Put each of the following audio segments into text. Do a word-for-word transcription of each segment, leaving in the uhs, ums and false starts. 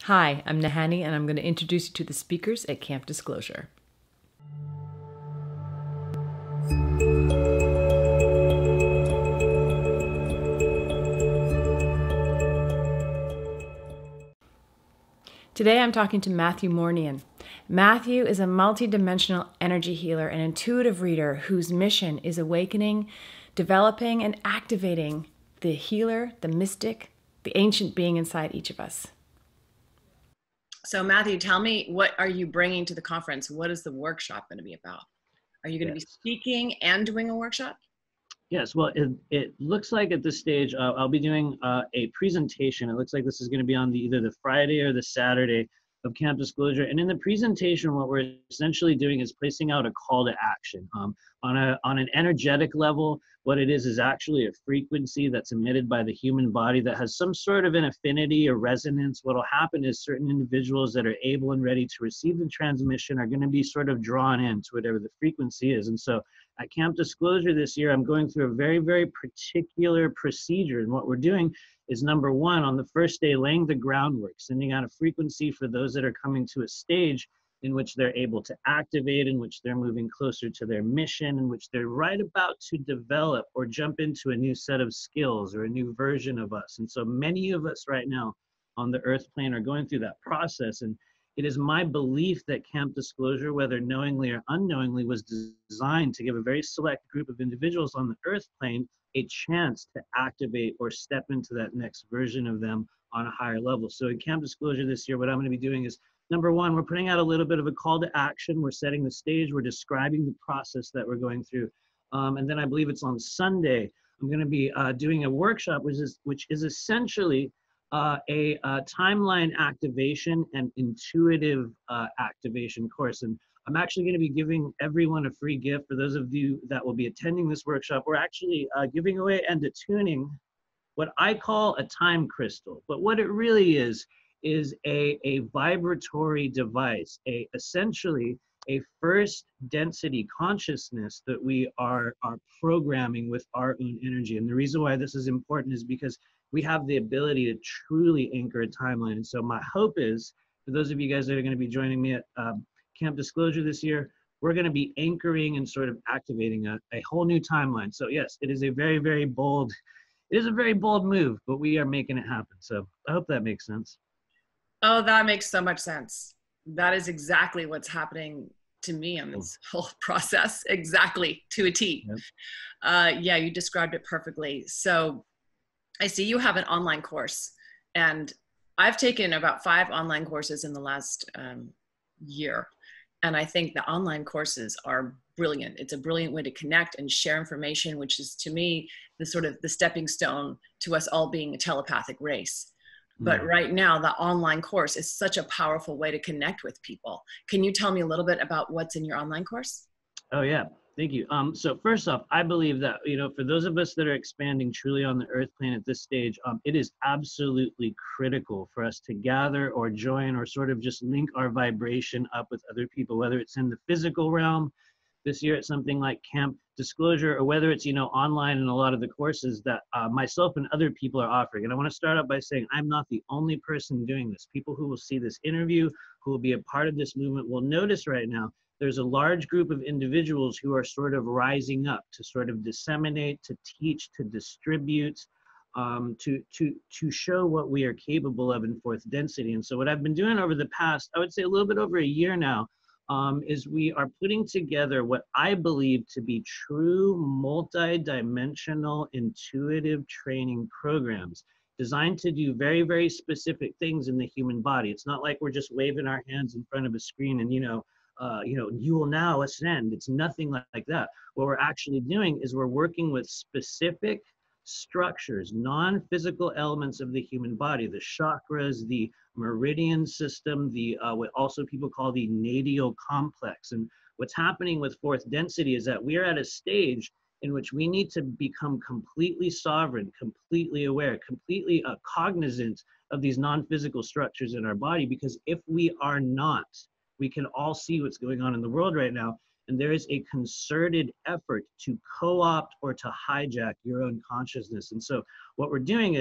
Hi, I'm Nahani, and I'm going to introduce you to the speakers at Camp Disclosure. Today I'm talking to Matthew Mournian. Matthew is a multidimensional energy healer and intuitive reader whose mission is awakening, developing, and activating the healer, the mystic, the ancient being inside each of us. So Matthew, tell me, what are you bringing to the conference? What is the workshop going to be about? Are you going Yes. to be speaking and doing a workshop? Yes, well, it, it looks like at this stage, uh, I'll be doing uh, a presentation. It looks like this is going to be on the, either the Friday or the Saturday of Camp Disclosure. And in the presentation, what we're essentially doing is placing out a call to action. Um, on, a, on an energetic level, what it is is actually a frequency that's emitted by the human body that has some sort of an affinity or resonance. What will happen is certain individuals that are able and ready to receive the transmission are going to be sort of drawn in to whatever the frequency is. And so at Camp Disclosure this year, I'm going through a very, very particular procedure. And what we're doing is, number one, on the first day, laying the groundwork, sending out a frequency for those that are coming to a stage in which they're able to activate, in which they're moving closer to their mission, in which they're right about to develop or jump into a new set of skills or a new version of us. And so many of us right now on the earth plane are going through that process. And it is my belief that Camp Disclosure, whether knowingly or unknowingly, was designed to give a very select group of individuals on the earth plane a chance to activate or step into that next version of them on a higher level. So in Camp Disclosure this year, what I'm going to be doing is, number one, we're putting out a little bit of a call to action. We're setting the stage. We're describing the process that we're going through. Um, and then I believe it's on Sunday, I'm going to be uh, doing a workshop, which is, which is essentially Uh, a, a timeline activation and intuitive uh, activation course. And I'm actually going to be giving everyone a free gift. For those of you that will be attending this workshop, we're actually uh, giving away and attuning what I call a time crystal. But what it really is, is a, a vibratory device, a essentially a first density consciousness that we are, are programming with our own energy. And the reason why this is important is because we have the ability to truly anchor a timeline. And so my hope is, for those of you guys that are going to be joining me at um, Camp Disclosure this year, we're going to be anchoring and sort of activating a, a whole new timeline. So yes, it is a very, very bold, it is a very bold move, but we are making it happen. So I hope that makes sense. Oh, that makes so much sense. That is exactly what's happening to me on this whole process, exactly to a T. Yep. Uh, yeah, you described it perfectly. So I see you have an online course, and I've taken about five online courses in the last um, year. And I think the online courses are brilliant. It's a brilliant way to connect and share information, which is, to me, the sort of the stepping stone to us all being a telepathic race. But Mm. right now, the online course is such a powerful way to connect with people. Can you tell me a little bit about what's in your online course? Oh yeah, thank you. Um, so first off, I believe that, you know, for those of us that are expanding truly on the earth plane at this stage, um, it is absolutely critical for us to gather or join or sort of just link our vibration up with other people, whether it's in the physical realm. This year it's something like Camp Disclosure, or whether it's, you know, online in a lot of the courses that uh, myself and other people are offering. And I want to start out by saying I'm not the only person doing this. People who will see this interview, who will be a part of this movement, will notice right now there's a large group of individuals who are sort of rising up to sort of disseminate, to teach, to distribute, um, to, to, to show what we are capable of in fourth density. And so what I've been doing over the past, I would say a little bit over a year now, um, is we are putting together what I believe to be true multi-dimensional intuitive training programs designed to do very, very specific things in the human body. It's not like we're just waving our hands in front of a screen and, you know, Uh, you know, you will now ascend. It's nothing like, like that. What we're actually doing is we're working with specific structures, non-physical elements of the human body, the chakras, the meridian system, the uh, what also people call the nadial complex. And what's happening with fourth density is that we are at a stage in which we need to become completely sovereign, completely aware, completely uh, cognizant of these non-physical structures in our body, because if we are not, we can all see what's going on in the world right now. And there is a concerted effort to co-opt or to hijack your own consciousness. And so what we're doing is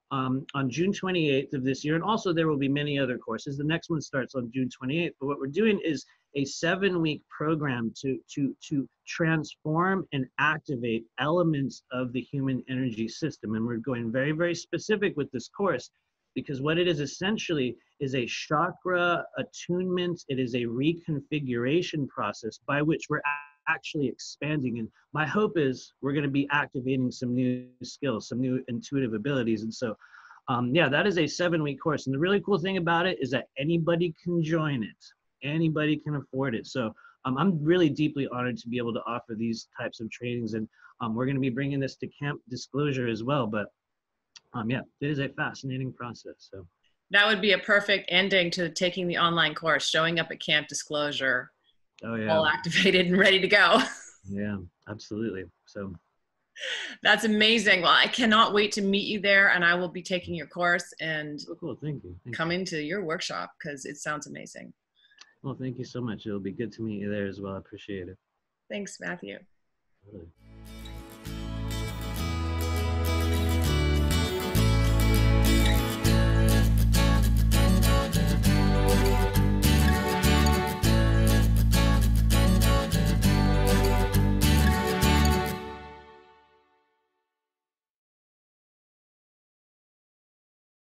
um, on June twenty-eighth of this year. And also there will be many other courses. The next one starts on June twenty-eighth. But what we're doing is a seven-week program to, to, to transform and activate elements of the human energy system. And we're going very, very specific with this course, because what it is essentially is a chakra attunement. It is a reconfiguration process by which we're actually expanding. And my hope is we're going to be activating some new skills, some new intuitive abilities. And so, um, yeah, that is a seven-week course. And the really cool thing about it is that anybody can join it. Anybody can afford it. So um, I'm really deeply honored to be able to offer these types of trainings. And um, we're going to be bringing this to Camp Disclosure as well. But um, yeah, it is a fascinating process. So that would be a perfect ending to taking the online course, showing up at Camp Disclosure, oh, yeah. all activated and ready to go. Yeah, absolutely. So that's amazing. Well, I cannot wait to meet you there, and I will be taking your course and oh, cool. Thank you. Thank coming you. to your workshop because it sounds amazing. Well, thank you so much. It'll be good to meet you there as well. I appreciate it. Thanks, Matthew. Totally.